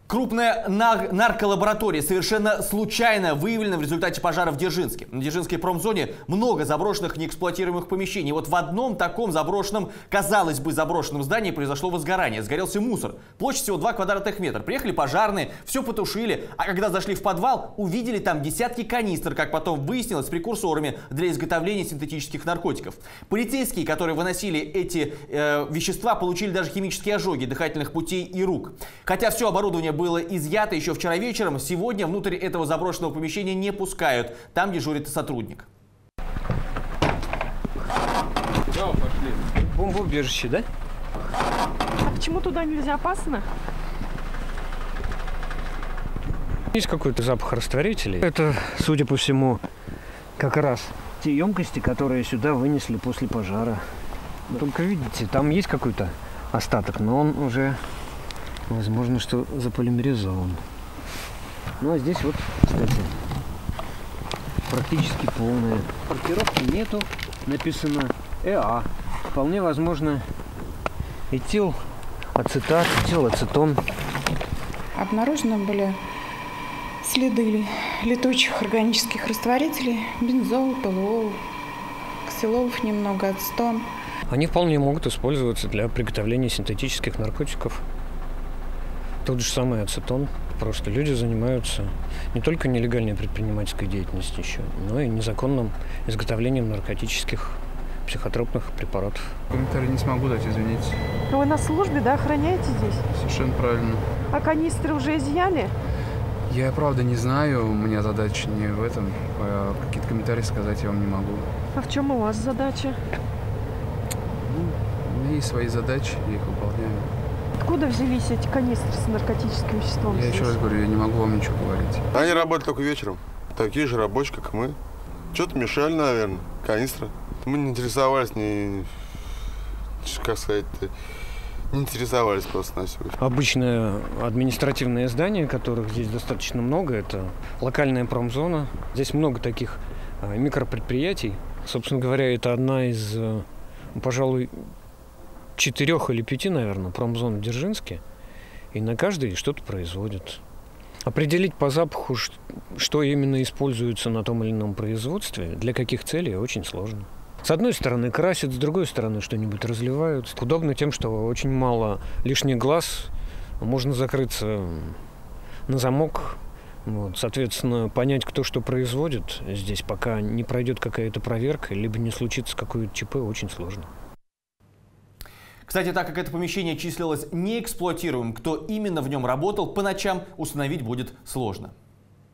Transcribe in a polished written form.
Крупная нарколаборатория совершенно случайно выявлена в результате пожара в Дзержинске. На Дзержинской промзоне много заброшенных неэксплуатируемых помещений. Вот в одном таком заброшенном, казалось бы, заброшенном здании произошло возгорание. Сгорелся мусор. Площадь всего 2 квадратных метра. Приехали пожарные, все потушили. А когда зашли в подвал, увидели там десятки канистр, как потом выяснилось, с прекурсорами для изготовления синтетических наркотиков. Полицейские, которые выносили эти вещества, получили даже химические ожоги дыхательных путей и рук. Хотя все оборудование было изъято еще вчера вечером, сегодня внутрь этого заброшенного помещения не пускают. Там дежурит сотрудник. Бомбоубежище, да? А почему туда нельзя, опасно? Есть какой-то запах растворителей. Это, судя по всему, как раз те емкости, которые сюда вынесли после пожара. Только видите, там есть какой-то остаток, но он уже, возможно, что заполимеризован. Ну а здесь вот, кстати, практически полная. Маркировки нету, написано ЭА. Вполне возможно этилацетат, этилацетон. Обнаружены были следы летучих органических растворителей, бензол, ПВО, ксилолов немного, ацетон. Они вполне могут использоваться для приготовления синтетических наркотиков. Тот же самый ацетон. Просто люди занимаются не только нелегальной предпринимательской деятельностью еще, но и незаконным изготовлением наркотических психотропных препаратов. Комментарий не смогу дать, извините. Вы на службе, да, охраняете здесь? Совершенно правильно. А канистры уже изъяли? Я, правда, не знаю, у меня задача не в этом. Какие-то комментарии сказать я вам не могу. А в чем у вас задача? У меня есть свои задачи, я их выполняю. Откуда взялись эти канистры с наркотическим веществом? Я еще раз говорю, я не могу вам ничего говорить. Они работают только вечером. Такие же рабочие, как и мы. Что-то мешали, наверное, канистра. Мы не интересовались, не интересовались просто на сегодня. Обычное административное здание, которых здесь достаточно много, это локальная промзона. Здесь много таких микропредприятий. Собственно говоря, это одна из, пожалуй, 4 или 5, наверное, промзон в Дзержинске. И на каждой что-то производят. Определить по запаху, что именно используется на том или ином производстве, для каких целей, очень сложно. С одной стороны красят, с другой стороны что-нибудь разливают. Удобно тем, что очень мало лишних глаз, можно закрыться на замок. Вот. Соответственно, понять, кто что производит здесь, пока не пройдет какая-то проверка, либо не случится какое-то ЧП, очень сложно. Кстати, так как это помещение числилось неэксплуатируемым, кто именно в нем работал по ночам, установить будет сложно.